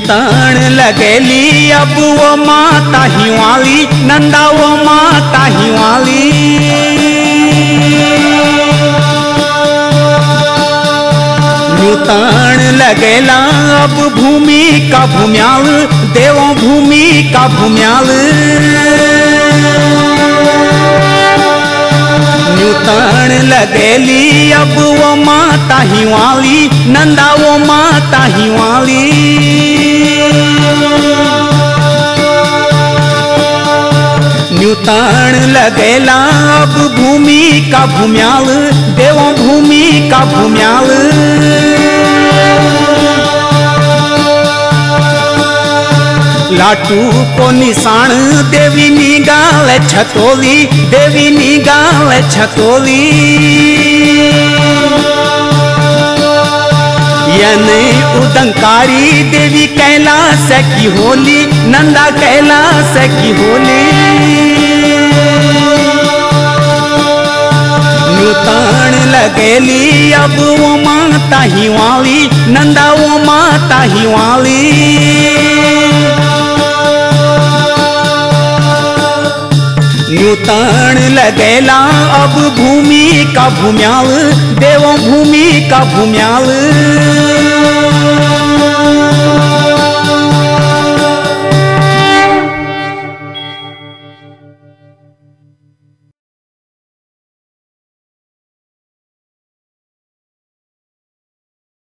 Newton लगेली अब वो माता ही वाली, नंदा वो माता ही वाली। न्यूतन लगेला अब भूमि का भूम्याल, देवों भूमि का भूम्याल। न्यूतन लगेली अब वो माता ही वाली, नंदा वो माता ही वाली। न्यूतन लगेला अब भूमि का भूम्याल, देवों भूमि का भूम्याल। लाटू को निशान देवी निगाल छतोली, देवी निगाल छतोली। यानी उदंकारी देवी कैलाश की होली, नंदा कैलाश की होली। न्यूतन लगेली अब वो माता ही वाली, नंदा वो माता ही वाली। न्यूतन लगेला अब भूमि का भूम्याल, देवों भूमि का भूम्याल।